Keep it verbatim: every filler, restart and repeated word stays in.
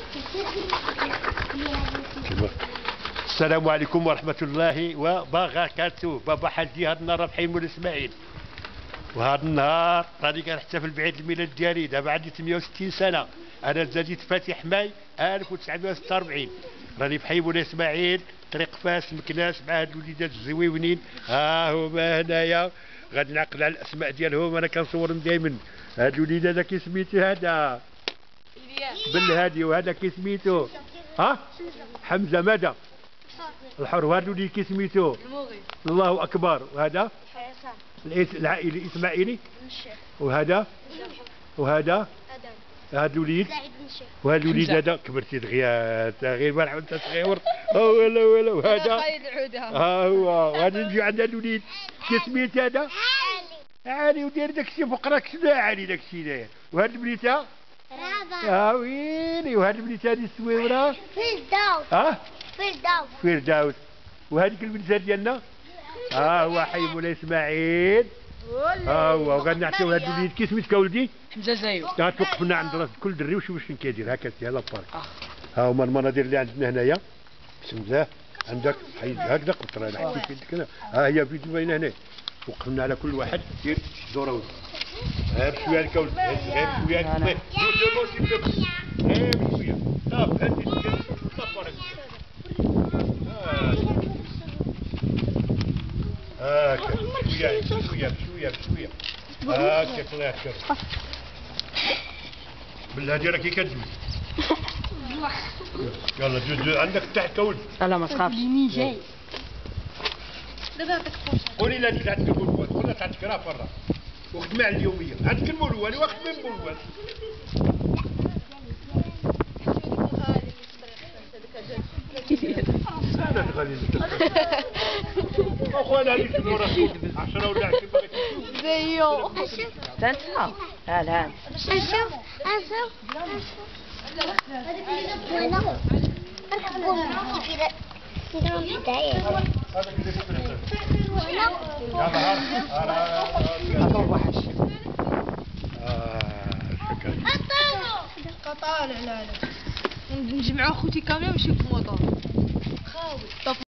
السلام عليكم ورحمة الله وبركاته. بابا حاجي هذا النهار بحي مولاي اسماعيل، وهذا النهار راني كنحتفل بعيد الميلاد ديالي. دابا عندي ثمانية وستين سنة. أنا زاديت فاتح ماي ألف وتسعمائة وستة وأربعين. راني بحي مولاي اسماعيل، طريق فاس مكناس، مع هاد الوليدات الزويونين. ها هما هنايا غادي نعقل على الأسماء ديالهم. أنا كنصورهم دايما. هاد الوليد هذا كي سميتو؟ هذا بالهادي، وهذا كي سميتو؟ ها حمزة. ماذا الحر. وهذا الوليد كي سميتو؟ الله أكبر. وهذا العائلي إسماعيلي. وهذا وهذا هذا الوليد. وهذا الوليد هذا كبرتي دغيا غير مرحبا انت صغير. ولا ولا. وهذا ها هو. وهذا نجي عند هذا الوليد كي سميت؟ هذا علي. علي وداير داكشي فوق راك شنو علي داكشي داير. وهذا البنيته رابع. ها ويلي. وهذه البنت هذه السويوره فردوس. ها فردوس. فردوس. وهذيك البنت ديالنا ها هو حي مولاي اسماعيل. ها هو. وغادي نعطيو هذا الوليد كي سميتك اولدي؟ حمزه زايو. توقفنا عند راس كل دري وشوف واش كيدير. هكا سي على بارك. ها هما المناظر اللي عندنا هنايا. بسم الله. عندك حي هكذا قطره انا حيت في يدك. ها هي فيديو باينه هنا. وقفنا على كل واحد دير دوره. غير شويه لك اولدي. غير شويه لك. غير شويه. صافي هادي ديال الصفر. هاكا شويه شويه شويه شويه. هاكا الله يحفظك. بالهادي راه كي كدوز. يلا دوز دوز. عندك تحت ولد. لا ما تخافش. جاي. دابا عطيك فرصه. قولي لا اللي عندك المولوال. قول لها عندك راه برا. وخدمي على اليوميه. عندك المولوال وخدمي المولوال. انا غادي اخويا عليك المره عشرة ولا عشرين زيو. تنسى. لا لا. شوف شوف قطار. لا لا نجمعوا خوتي كاملين ونشوفوا موطور خاوي.